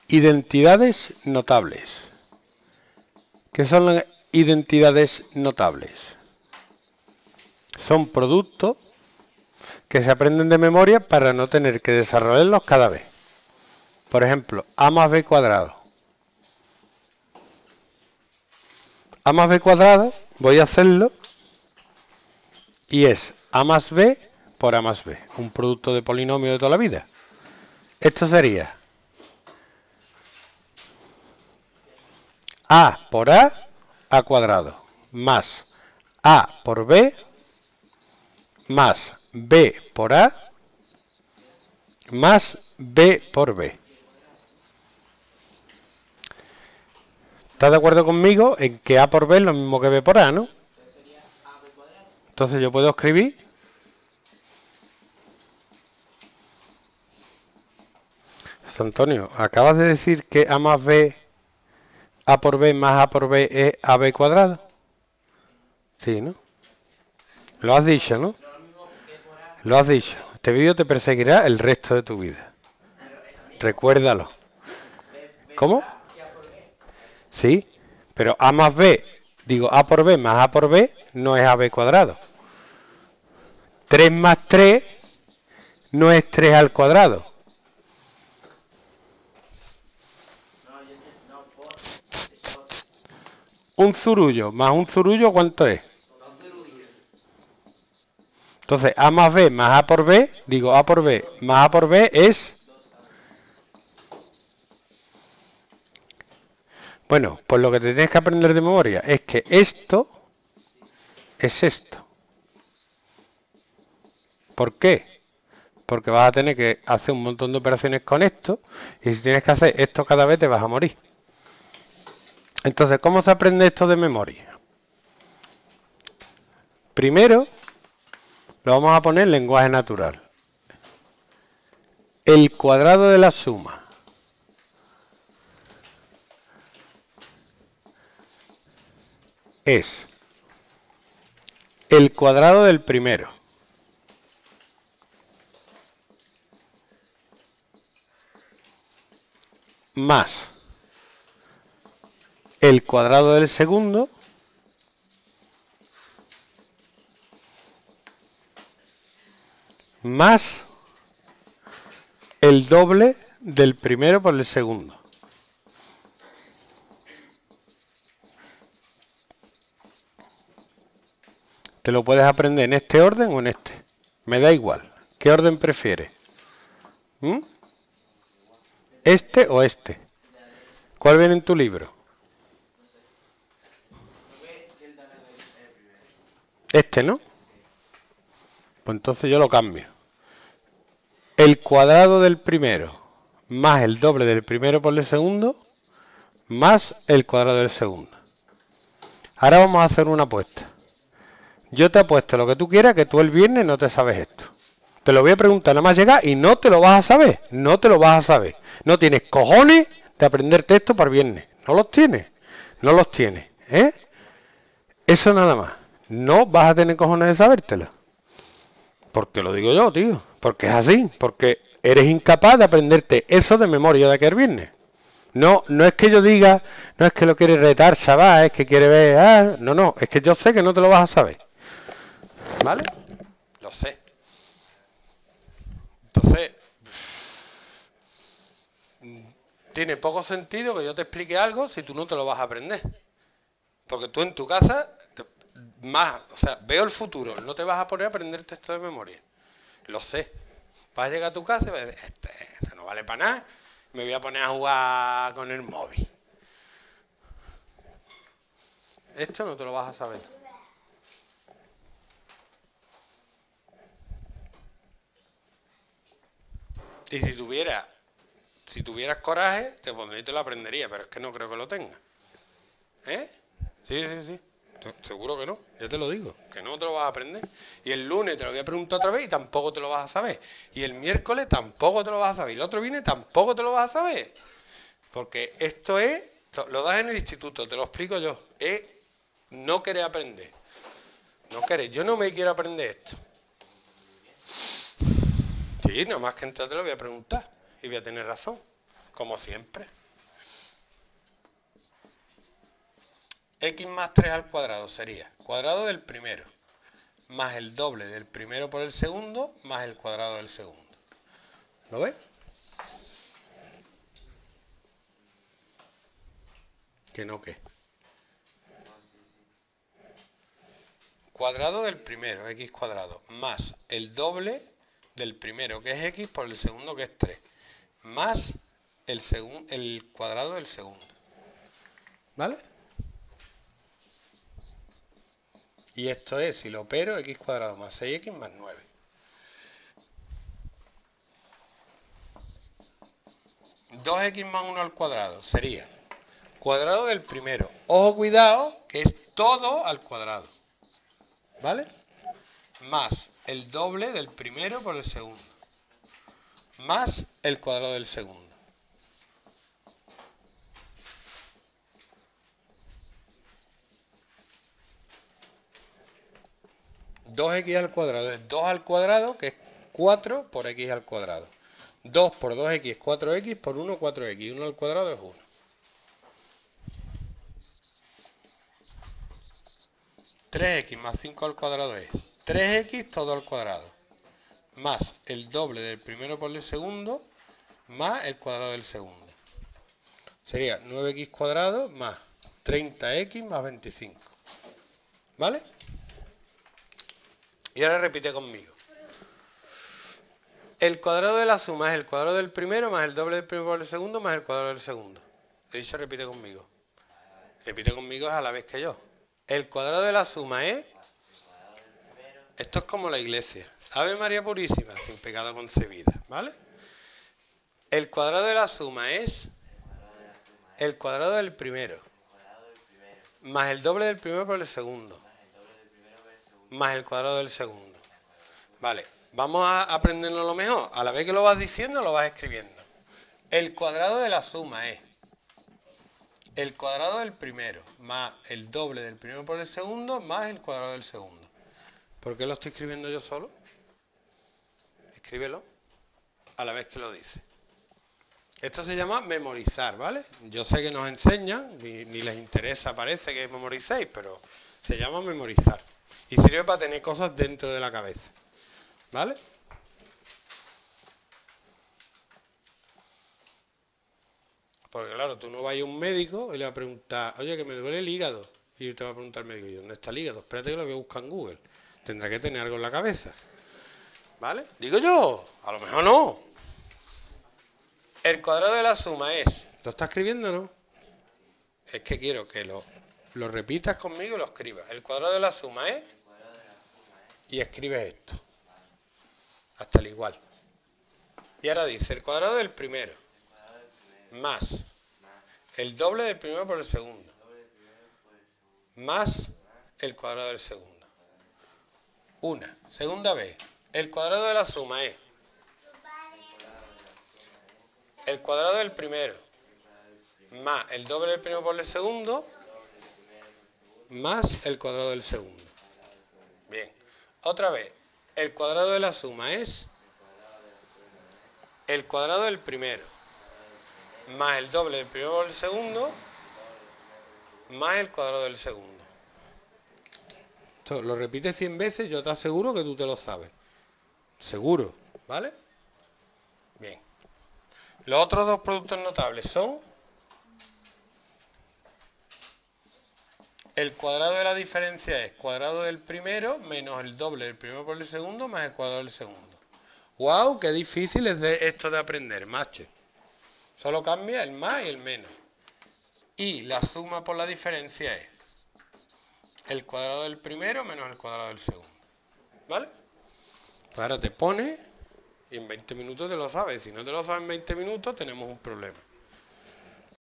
Identidades notables. ¿Qué son las identidades notables? Son productos que se aprenden de memoria para no tener que desarrollarlos cada vez. Por ejemplo, a más b cuadrado. A más b cuadrado, voy a hacerlo, y es a más b por a más b, un producto de polinomio de toda la vida. Esto sería a por a cuadrado, más a por b, más b por a, más b por b. ¿Estás de acuerdo conmigo en que a por b es lo mismo que b por a, no? Entonces yo puedo escribir Antonio, acabas de decir que a más b, a por b más a por b es ab cuadrado. Sí, ¿no? Lo has dicho, ¿no? Lo has dicho. Este vídeo te perseguirá el resto de tu vida. Recuérdalo. ¿Cómo? Sí, pero a más b, digo a por b más a por b no es ab cuadrado. 3 más 3 no es 3 al cuadrado. Un zurullo más un zurullo, ¿cuánto es? Entonces, a más b más a por b, digo a por b más a por b es... Bueno, pues lo que te tienes que aprender de memoria es que esto es esto. ¿Por qué? Porque vas a tener que hacer un montón de operaciones con esto, y si tienes que hacer esto cada vez te vas a morir. Entonces, ¿cómo se aprende esto de memoria? Primero, lo vamos a poner en lenguaje natural. El cuadrado de la suma es el cuadrado del primero más el cuadrado del segundo más el doble del primero por el segundo. Te lo puedes aprender en este orden o en este. Me da igual. ¿Qué orden prefieres? ¿Este o este? ¿Cuál viene en tu libro? Este, ¿no? Pues entonces yo lo cambio. El cuadrado del primero más el doble del primero por el segundo más el cuadrado del segundo. Ahora vamos a hacer una apuesta. Yo te apuesto lo que tú quieras que tú el viernes no te sabes esto. Te lo voy a preguntar nada más llegar y no te lo vas a saber. No te lo vas a saber. No tienes cojones de aprenderte esto para el viernes. No los tienes. No los tienes. ¿Eh? Eso nada más. No vas a tener cojones de sabértelo. Porque lo digo yo, tío. Porque es así. Porque eres incapaz de aprenderte eso de memoria de aquel viernes. No, no es que yo diga, no es que lo quiere retar, chaval, es que quiere ver, no, es que yo sé que no te lo vas a saber. ¿Vale? Lo sé. Entonces, tiene poco sentido que yo te explique algo si tú no te lo vas a aprender. Porque tú en tu casa, veo el futuro, no te vas a poner a aprenderte esto de memoria. Lo sé. Vas a llegar a tu casa y vas a decir, esto no vale para nada, me voy a poner a jugar con el móvil. Esto no te lo vas a saber. Y si tuvieras coraje, te pondría y te lo aprendería, pero es que no creo que lo tengas. ¿Eh? Sí. Seguro que no, ya te lo digo, que no te lo vas a aprender. Y el lunes te lo voy a preguntar otra vez y tampoco te lo vas a saber. Y el miércoles tampoco te lo vas a saber. Y el otro viernes tampoco te lo vas a saber. Porque esto es, lo das en el instituto, te lo explico yo, es no querer aprender. No querer, yo no me quiero aprender esto. Sí, nada más que entrar te lo voy a preguntar y voy a tener razón. como siempre. X más 3 al cuadrado sería cuadrado del primero más el doble del primero por el segundo más el cuadrado del segundo. ¿Lo ves? ¿Que no qué? Cuadrado del primero, x cuadrado, más el doble del primero, que es x, por el segundo, que es 3, más el cuadrado del segundo. ¿Vale? Y esto es, si lo opero, x cuadrado más 6x más 9. Dos x más 1 al cuadrado sería cuadrado del primero. Ojo, cuidado, que es todo al cuadrado. ¿Vale? Más el doble del primero por el segundo. Más el cuadrado del segundo. Dos x al cuadrado es 2 al cuadrado, que es 4 por x al cuadrado. 2 por 2x es 4x, por 1 4x. 1 al cuadrado es 1. X más 5 al cuadrado es 3x todo al cuadrado, más el doble del primero por el segundo, más el cuadrado del segundo. Sería 9x cuadrado más 30x más 25. ¿Vale? Y ahora repite conmigo. El cuadrado de la suma es el cuadrado del primero más el doble del primero por el segundo más el cuadrado del segundo. Y se repite conmigo. Repite conmigo a la vez que yo. El cuadrado de la suma es... Esto es como la iglesia. Ave María Purísima, sin pecado concebida. ¿Vale? El cuadrado de la suma es... El cuadrado del primero. Más el doble del primero por el segundo. Más el cuadrado del segundo. Vale. Vamos a aprenderlo lo mejor. A la vez que lo vas diciendo, lo vas escribiendo. El cuadrado de la suma es el cuadrado del primero más el doble del primero por el segundo más el cuadrado del segundo. ¿Por qué lo estoy escribiendo yo solo? Escríbelo a la vez que lo dice. Esto se llama memorizar, ¿vale? Yo sé que nos enseñan, ni les interesa, parece que memoricéis, pero se llama memorizar. Y sirve para tener cosas dentro de la cabeza. ¿Vale? Porque claro, tú no vas a ir a un médico y le vas a preguntar, oye, que me duele el hígado. Y te va a preguntar al médico, ¿y dónde está el hígado? Espérate que lo voy a buscar en Google. Tendrá que tener algo en la cabeza. ¿Vale? Digo yo, a lo mejor no. El cuadrado de la suma es... ¿Lo está escribiendo o no? Es que quiero que lo repitas conmigo y lo escribas. El cuadrado de la suma es... Y escribes esto. Hasta el igual. Y ahora dice, el cuadrado del primero. Más el doble del primero por el segundo. Más el cuadrado del segundo. Una. Segunda vez. El cuadrado de la suma es... El cuadrado del primero. Más el doble del primero por el segundo. Más el cuadrado del segundo. Bien. Otra vez. El cuadrado de la suma es... El cuadrado del primero. Más el doble del primero por el segundo. Más el cuadrado del segundo. Esto lo repites 100 veces, yo te aseguro que tú te lo sabes. Seguro, ¿vale? Bien. Los otros dos productos notables son... El cuadrado de la diferencia es cuadrado del primero menos el doble del primero por el segundo más el cuadrado del segundo. ¡Wow! ¡Qué difícil es esto de aprender, macho! Solo cambia el más y el menos. Y la suma por la diferencia es el cuadrado del primero menos el cuadrado del segundo. ¿Vale? Pues ahora te pones y en 20 minutos te lo sabes. Si no te lo sabes en 20 minutos, tenemos un problema.